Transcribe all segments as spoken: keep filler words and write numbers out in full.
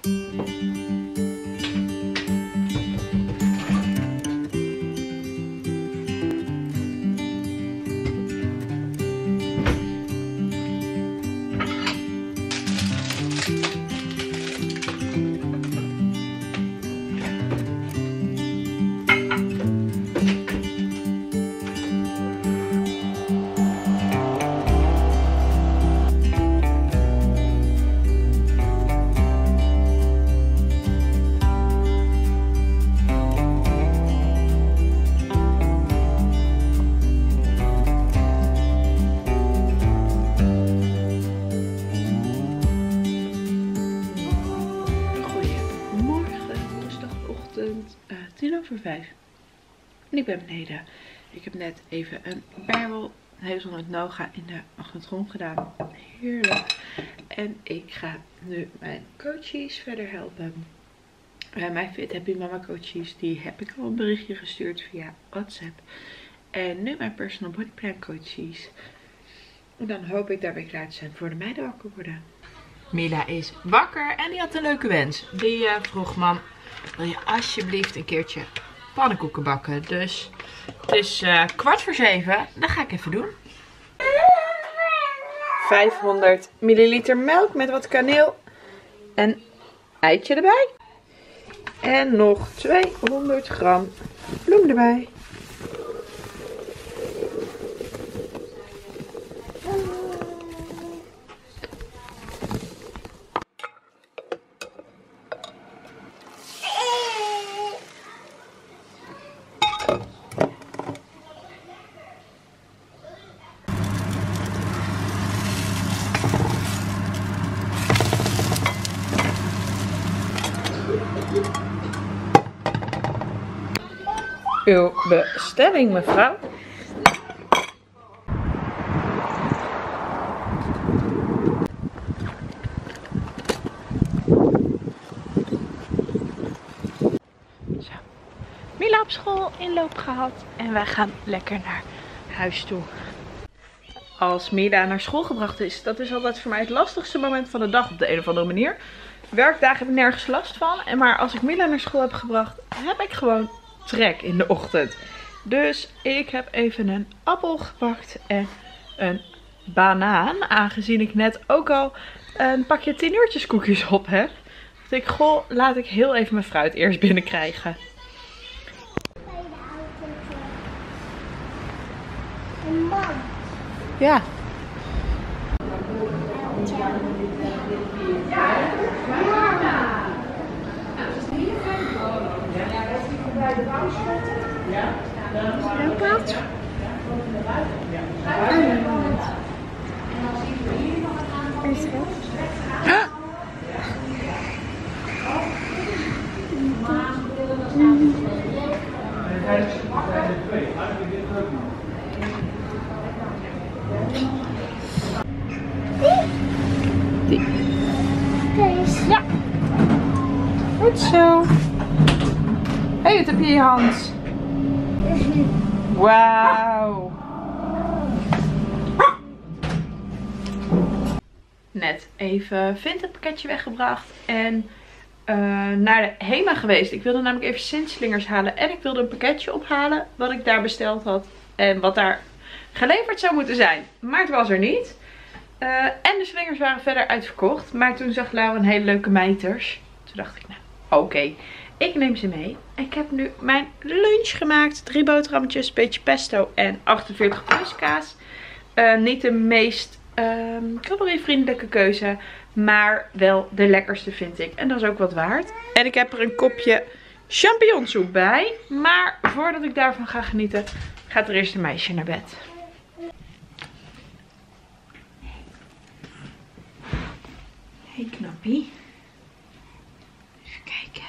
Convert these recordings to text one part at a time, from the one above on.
Uh, tien over vijf. En ik ben beneden. Ik heb net even een bijbel hazelnut noga in de magnetron gedaan. Heerlijk. En ik ga nu mijn coaches verder helpen. Uh, mijn Fit Happy Mama coaches, die heb ik al een berichtje gestuurd via WhatsApp. En nu mijn personal body plan coaches. En dan hoop ik daarbij klaar te zijn voor de meiden wakker worden. Mila is wakker en die had een leuke wens. Die uh, vroeg, mam, wil je alsjeblieft een keertje pannenkoeken bakken? Dus het is uh, kwart voor zeven. Dat ga ik even doen. vijfhonderd milliliter melk met wat kaneel en eitje erbij. En nog tweehonderd gram bloem erbij. Uw bestelling, mevrouw. Zo. Mila op school inloop gehad en wij gaan lekker naar huis toe. Als Mila naar school gebracht is, dat is altijd voor mij het lastigste moment van de dag op de een of andere manier. Werkdagen heb ik nergens last van. En maar als ik Mila naar school heb gebracht, heb ik gewoon trek in de ochtend. Dus ik heb even een appel gepakt en een banaan. Aangezien ik net ook al een pakje tien uurtjes koekjes op heb. Dus ik, goh, laat ik heel even mijn fruit eerst binnenkrijgen. Een man. Ja. Een pad. Een schil. Die. Deze. Ja. Goed zo. Hé, hey, wat heb je in je hand? Wauw. Net even Vinted pakketje weggebracht en uh, naar de Hema geweest. Ik wilde namelijk even zinslingers halen en ik wilde een pakketje ophalen wat ik daar besteld had. En wat daar geleverd zou moeten zijn. Maar het was er niet. Uh, en de slingers waren verder uitverkocht. Maar toen zag Lau een hele leuke mijters. Toen dacht ik, nou oké. Okay. Ik neem ze mee. Ik heb nu mijn lunch gemaakt. Drie boterhammetjes, een beetje pesto en achtenveertig pluskaas. Uh, niet de meest um, calorievriendelijke keuze. Maar wel de lekkerste vind ik. En dat is ook wat waard. En ik heb er een kopje champignonsoep bij. Maar voordat ik daarvan ga genieten, gaat er eerst een meisje naar bed. Hey knappie. Even kijken.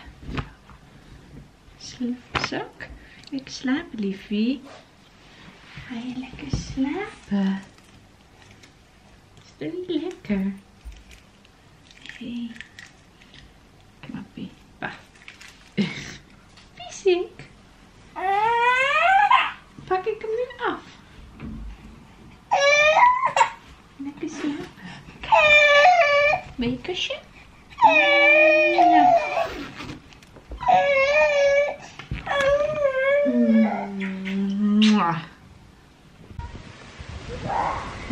Slaapzak. Ik slaap, liefie. Ga je lekker slapen? Is dat niet lekker? Hey. Knappie. Bah. Piesik. Pak ik hem nu af? Lekker slapen. Ben je kusje?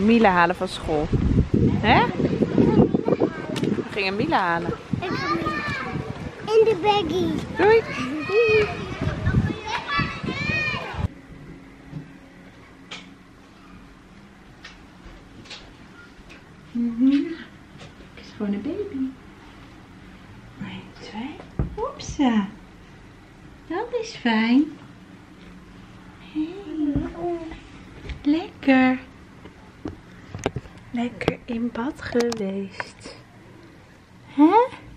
Mila halen van school. Hè? We gingen Mila halen. Ik ga mee. In de baggy. Doei. Mm-hmm. Het is gewoon een baby. één, twee. Oepsa. Dat is fijn. Hey. Lekker. Lekker in bad geweest. Hè?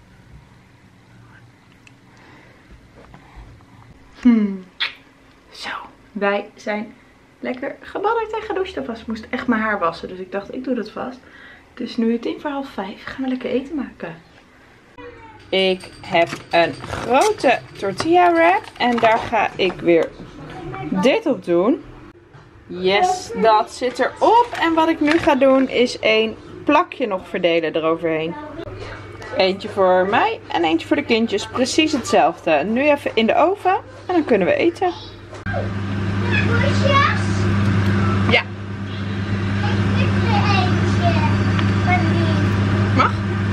Hmm. Zo, wij zijn lekker gebadderd en gedoucht. Alvast. Ik moest echt mijn haar wassen, dus ik dacht ik doe dat vast. Het is nu tien voor half vijf. Gaan we lekker eten maken. Ik heb een grote tortilla wrap en daar ga ik weer dit op doen. Yes, dat zit erop. En wat ik nu ga doen is een plakje nog verdelen eroverheen. Eentje voor mij en eentje voor de kindjes. Precies hetzelfde. Nu even in de oven en dan kunnen we eten. Worstjes? Ja. Ik wil er eentje. Van die. Mag?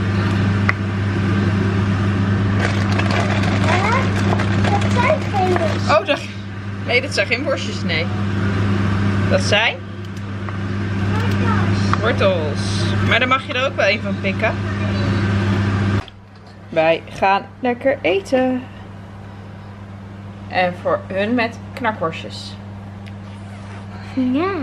Ja, dat zijn geen worstjes. Oh, dat... nee, dat zijn geen worstjes, nee. Dat zijn wortels. Maar daar mag je er ook wel een van pikken. Wij gaan lekker eten. En voor hun met knakworstjes. Ja.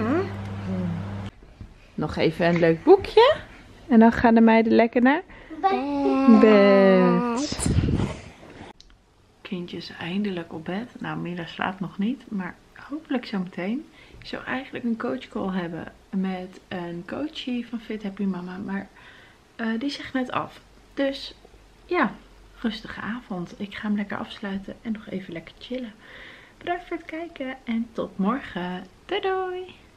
Nog even een leuk boekje. En dan gaan de meiden lekker naar Bed. bed. Kindjes eindelijk op bed. Nou, Mila slaapt nog niet. Maar hopelijk zo meteen. Ik zou eigenlijk een coachcall hebben met een coachie van Fit Happy Mama. Maar uh, die zegt net af. Dus ja, rustige avond. Ik ga hem lekker afsluiten en nog even lekker chillen. Bedankt voor het kijken en tot morgen. Doei doei!